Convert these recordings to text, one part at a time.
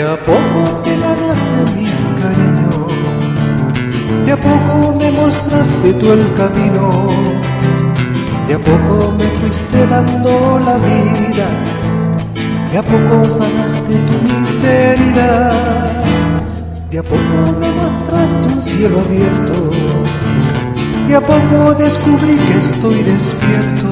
a poco te ganaste mi cariño, de a poco me mostraste tú el camino, de a poco me fuiste dando la vida, de a poco sanaste tu miseria, de a poco me mostraste un cielo abierto, de a poco descubrí que estoy despierto,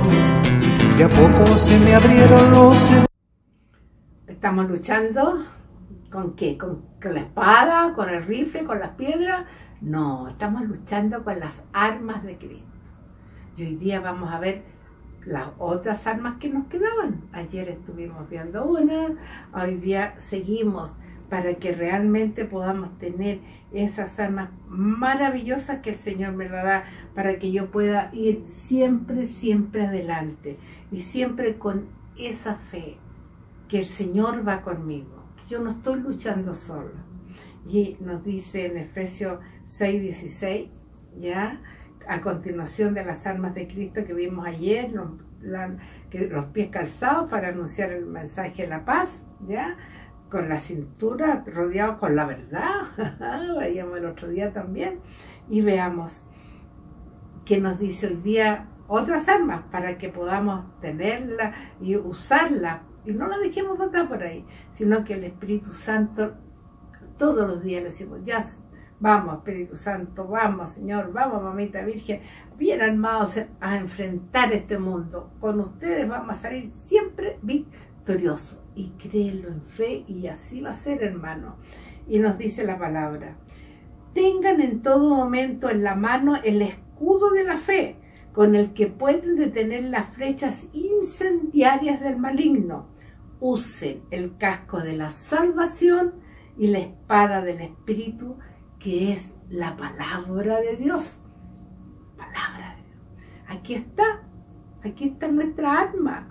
de a poco se me abrieron los... Estamos luchando, ¿con qué? ¿Con la espada? ¿Con el rifle? ¿Con las piedras? No, estamos luchando con las armas de Cristo. Y hoy día vamos a ver las otras armas que nos quedaban. Ayer estuvimos viendo una, hoy día seguimos para que realmente podamos tener esas armas maravillosas que el Señor me la da, para que yo pueda ir siempre, siempre adelante y siempre con esa fe que el Señor va conmigo, que yo no estoy luchando sola. Y nos dice en Efesios 6:16, ya, a continuación de las armas de Cristo que vimos ayer, los pies calzados para anunciar el mensaje de la paz, ya, con la cintura rodeados con la verdad, vayamos el otro día también, y veamos que nos dice hoy día otras armas para que podamos tenerla y usarla, y no la dejemos botar por ahí, sino que el Espíritu Santo todos los días le decimos, ya, vamos Espíritu Santo, vamos Señor, vamos Mamita Virgen, bien armados a enfrentar este mundo. Con ustedes vamos a salir siempre victoriosos. Y créelo en fe, y así va a ser, hermano. Y nos dice la palabra, tengan en todo momento en la mano el escudo de la fe, con el que pueden detener las flechas incendiarias del maligno. Usen el casco de la salvación y la espada del Espíritu, que es la palabra de Dios. Palabra de Dios. Aquí está nuestra arma.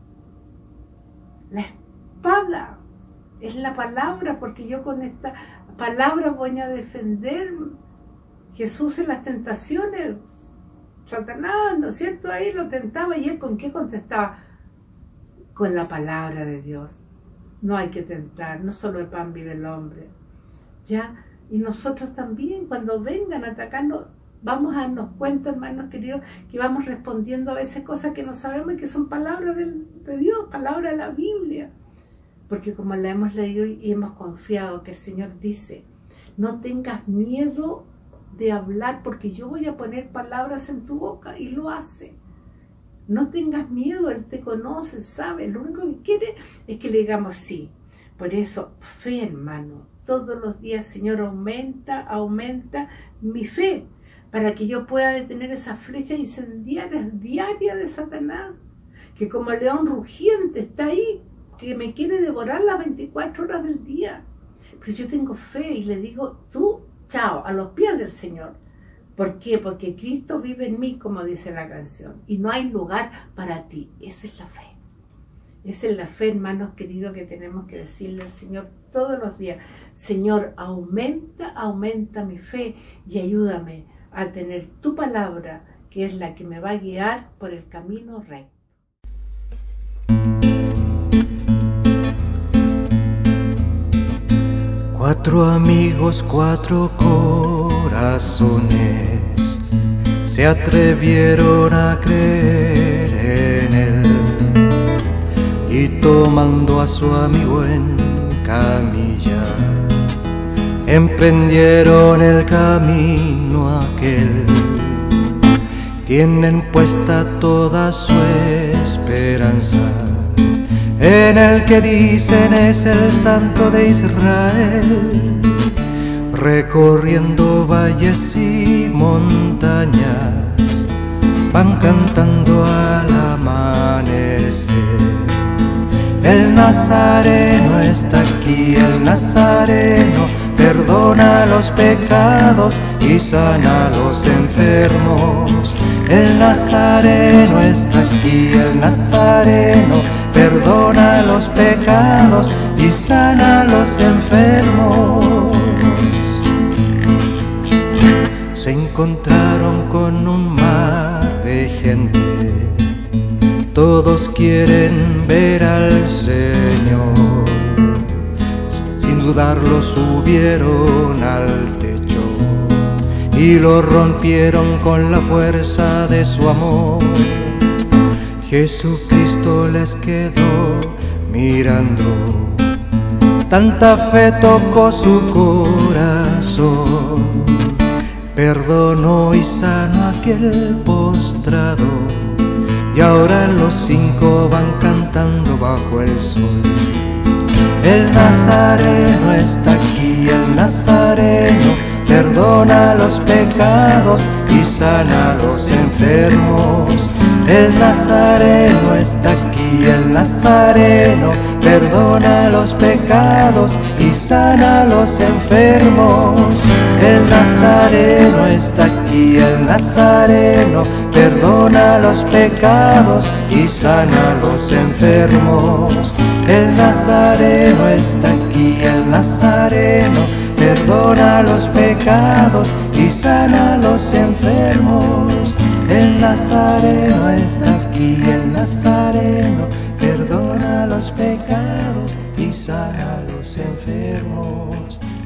La espada es la palabra, porque yo con esta palabra voy a defender. Jesús en las tentaciones, Satanás, ¿no es cierto? Ahí lo tentaba, y él ¿con qué contestaba? Con la palabra de Dios. No hay que tentar, no solo de pan vive el hombre. ¿Ya? Y nosotros también, cuando vengan a atacarnos, vamos a darnos cuenta, hermanos queridos, que vamos respondiendo a veces cosas que no sabemos y que son palabras de Dios, palabras de la Biblia. Porque como la hemos leído y hemos confiado, que el Señor dice, no tengas miedo de hablar, porque yo voy a poner palabras en tu boca, y lo hace. No tengas miedo, Él te conoce, sabe, lo único que quiere es que le digamos sí. Por eso, fe, hermano, todos los días, Señor, aumenta mi fe, para que yo pueda detener esas flechas incendiarias diarias de Satanás, que como león rugiente está ahí, que me quiere devorar las 24 horas del día. Pero yo tengo fe y le digo, tú, chao, a los pies del Señor. ¿Por qué? Porque Cristo vive en mí, como dice la canción, y no hay lugar para ti. Esa es la fe. Esa es la fe, hermanos queridos, que tenemos que decirle al Señor todos los días. Señor, aumenta mi fe y ayúdame a tener tu palabra, que es la que me va a guiar por el camino recto. Cuatro amigos, cuatro corazones se atrevieron a creer en él, y tomando a su amigo en camilla, emprendieron el camino aquel. Tienen puesta toda su esperanza en el que dicen es el Santo de Israel, recorriendo valles y montañas, van cantando al amanecer. El Nazareno está aquí, el Nazareno perdona los pecados y sana a los enfermos. El Nazareno está aquí, el Nazareno perdona los pecados y sana a los enfermos. Se encontraron con un mar de gente, todos quieren ver al Señor. dudar lo subieron al techo y lo rompieron con la fuerza de su amor. Jesucristo les quedó mirando, tanta fe tocó su corazón, perdonó y sanó a aquel postrado, y ahora los 5 van cantando bajo el sol. El Nazareno está aquí, el Nazareno perdona los pecados y sana a los enfermos. El Nazareno está aquí, el Nazareno perdona los pecados y sana a los enfermos. El Nazareno está aquí, el Nazareno perdona los pecados y sana a los enfermos. El Nazareno está aquí, el Nazareno perdona los pecados y sana a los enfermos. El Nazareno está aquí, el Nazareno perdona los pecados y sana a los enfermos.